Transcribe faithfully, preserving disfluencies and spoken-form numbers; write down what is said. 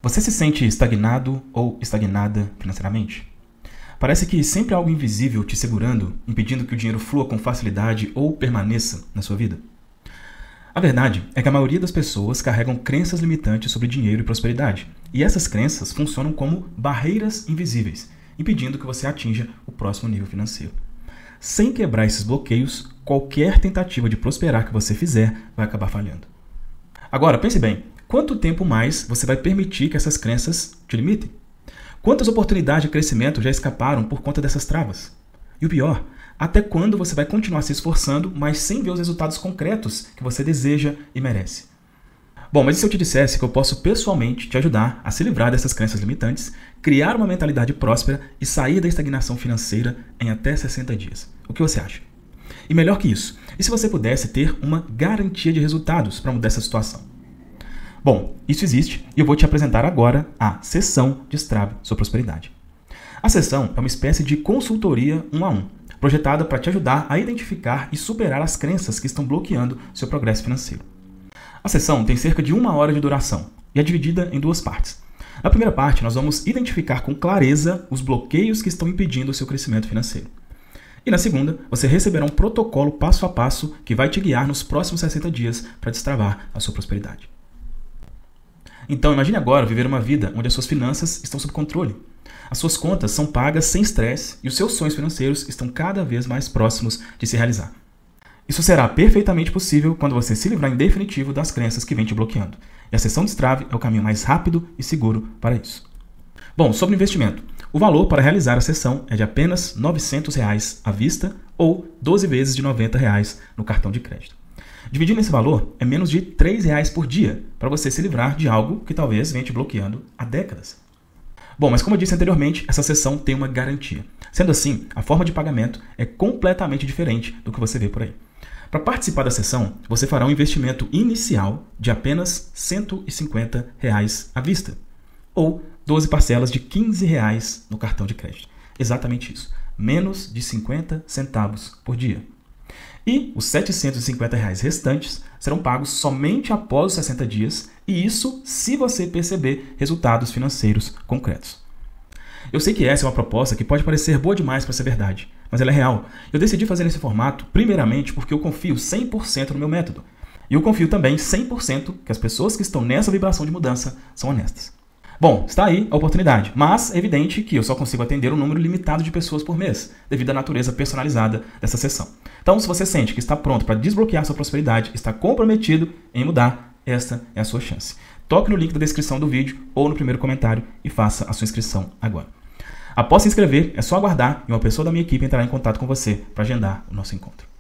Você se sente estagnado ou estagnada financeiramente? Parece que sempre há algo invisível te segurando, impedindo que o dinheiro flua com facilidade ou permaneça na sua vida. A verdade é que a maioria das pessoas carregam crenças limitantes sobre dinheiro e prosperidade, e essas crenças funcionam como barreiras invisíveis, impedindo que você atinja o próximo nível financeiro. Sem quebrar esses bloqueios, qualquer tentativa de prosperar que você fizer vai acabar falhando. Agora, pense bem, quanto tempo mais você vai permitir que essas crenças te limitem? Quantas oportunidades de crescimento já escaparam por conta dessas travas? E o pior, até quando você vai continuar se esforçando, mas sem ver os resultados concretos que você deseja e merece? Bom, mas e se eu te dissesse que eu posso pessoalmente te ajudar a se livrar dessas crenças limitantes, criar uma mentalidade próspera e sair da estagnação financeira em até sessenta dias? O que você acha? E melhor que isso, e se você pudesse ter uma garantia de resultados para mudar essa situação? Bom, isso existe e eu vou te apresentar agora a Sessão Destrave Sua Prosperidade. A sessão é uma espécie de consultoria um a um, projetada para te ajudar a identificar e superar as crenças que estão bloqueando seu progresso financeiro. A sessão tem cerca de uma hora de duração e é dividida em duas partes. Na primeira parte, nós vamos identificar com clareza os bloqueios que estão impedindo o seu crescimento financeiro. E na segunda, você receberá um protocolo passo a passo que vai te guiar nos próximos sessenta dias para destravar a sua prosperidade. Então, imagine agora viver uma vida onde as suas finanças estão sob controle. As suas contas são pagas sem estresse e os seus sonhos financeiros estão cada vez mais próximos de se realizar. Isso será perfeitamente possível quando você se livrar em definitivo das crenças que vêm te bloqueando. E a Sessão Destrave é o caminho mais rápido e seguro para isso. Bom, sobre investimento. O valor para realizar a sessão é de apenas novecentos reais à vista ou doze vezes de noventa reais no cartão de crédito. Dividindo esse valor, é menos de três reais por dia para você se livrar de algo que talvez venha te bloqueando há décadas. Bom, mas como eu disse anteriormente, essa sessão tem uma garantia. Sendo assim, a forma de pagamento é completamente diferente do que você vê por aí. Para participar da sessão, você fará um investimento inicial de apenas cento e cinquenta reais à vista, ou doze parcelas de quinze reais no cartão de crédito. Exatamente isso, menos de cinquenta centavos por dia. E os setecentos e cinquenta reais restantes serão pagos somente após os sessenta dias, e isso se você perceber resultados financeiros concretos. Eu sei que essa é uma proposta que pode parecer boa demais para ser verdade, mas ela é real. Eu decidi fazer nesse formato primeiramente porque eu confio cem por cento no meu método. E eu confio também cem por cento que as pessoas que estão nessa vibração de mudança são honestas. Bom, está aí a oportunidade, mas é evidente que eu só consigo atender um número limitado de pessoas por mês, devido à natureza personalizada dessa sessão. Então, se você sente que está pronto para desbloquear sua prosperidade, está comprometido em mudar, esta é a sua chance. Toque no link da descrição do vídeo ou no primeiro comentário e faça a sua inscrição agora. Após se inscrever, é só aguardar e uma pessoa da minha equipe entrará em contato com você para agendar o nosso encontro.